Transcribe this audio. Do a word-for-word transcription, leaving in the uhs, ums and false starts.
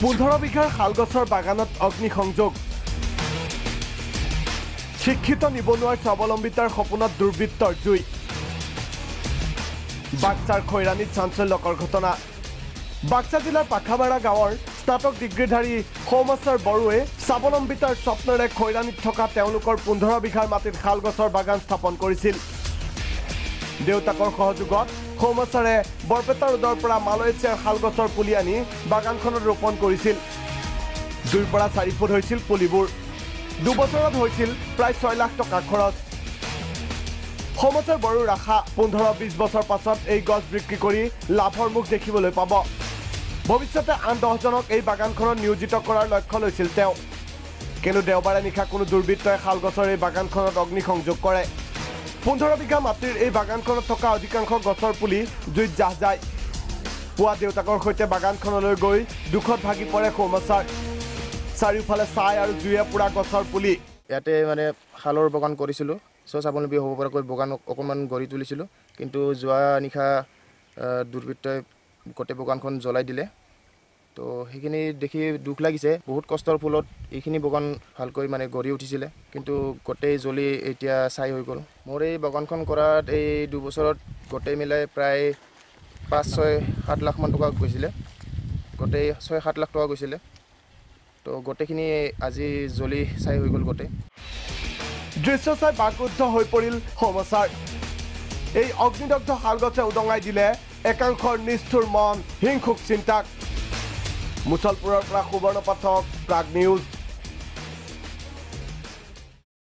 পোন্ধৰ বিঘাৰ শালগছৰ বাগানত অগ্নিসংযোগ শিক্ষিত নিবনুৱাৰ স্বাৱলম্বিতাৰ সপোনত দুৰ্বৃত্তৰ জুই বাক্সাৰ খৈৰাণীত চাঞ্চল্যকৰ ঘটনা বাক্সা জিলাৰ পাখাবাৰা গাঁৱৰ স্নাতক ডিগ্ৰীধাৰী সৌমাচাৰ বড়োৱে স্বাৱলম্বিতাৰ স্বপ্নেৰে খৈৰাণীত থকা তেওঁলোকৰ পোন্ধৰ বিঘাৰ মাটিত শালগছৰ বাগান স্থাপন কৰিছিল দেউতাকৰ সহযোগত সৌমাচাৰে বৰপেটা ৰোডৰ পৰা মালয়েছিয়াৰ শালগছৰ পুলি আনি বাগানখনত ৰোপণ কৰিছিল দুইৰ পৰা চাৰি ফুট হৈছিল পুলিবোৰ দুবছৰত হৈছিল প্ৰায় ছয় লাখ টকা খৰচ সৌমাচাৰ বড়োৰ আশা পোন্ধৰ বিশ বছৰ পাছত এই গছ বিক্ৰী কৰি লাভৰ মুখ দেখিবলৈ পাব ভৱিষ্যতে আন দহজনক এই বাগানখনত নিয়োজিত কৰাৰ লক্ষ্য লৈছিল তেওঁ কিন্তু দেওবাৰে নিশা কোনো দুৰ্বৃত্তই শালগছৰ এই বাগানখনত অগ্নিসংযোগ কৰে পোন্ধৰ বিঘা মাটিৰ এই বাগানখনত থকা অধিকাংশ গছৰ পুলি জুইত জাহ যায় পুৱা দেউতাকৰ সৈতে বাগানখনলৈ গৈ দুখত ভাগি পৰে সৌমাচাৰ চাৰিওফালে ছাই আৰু জুয়ে পুৰা গছৰ পুলি ইয়াতে মানে শালৰ বাগান কৰিছিলোঁ চ' স্বাৱলম্বী হ'ব পৰাকৈ বাগান অকণমান গঢ়ি তুলিছিলোঁ কিন্তু যোৱা নিশা দুৰ্বৃত্তই গোটেই বাগানখন জ্বলাই দিলে তো সেইখিনি দেখি দুখ লাগিছে বহুত কষ্টৰ ফলত এইখিনি বাগান ভালকৈ মানে গঢ়ি উঠিছিলে কিন্তু গোটেই জ্বলি এতিয়া ছাই হৈ গ'ল মোৰ এই বাগানখন কৰাত এই দুবছৰত গোটেই মিলাই প্ৰায় পাঁচ ছয় সাত লাখমান টকা গৈছিলে গোটেই ছয় সাত লাখ টকা গৈছিলে তো গোটেইখিনি আজি জ্বলি ছাই হৈ গ'ল গোটেই দৃশ্য চাই বাকৰুদ্ধ হৈ পৰিল সৌমাচাৰ এই অগ্নিদগ্ধ শালগছে উদঙাই দিলে একাংশৰ নিষ্ঠুৰ মন হিংসুক চিন্তাক মুছলপুৰৰ পৰা সুবৰ্ণ পাঠক প্ৰাগ নিউজ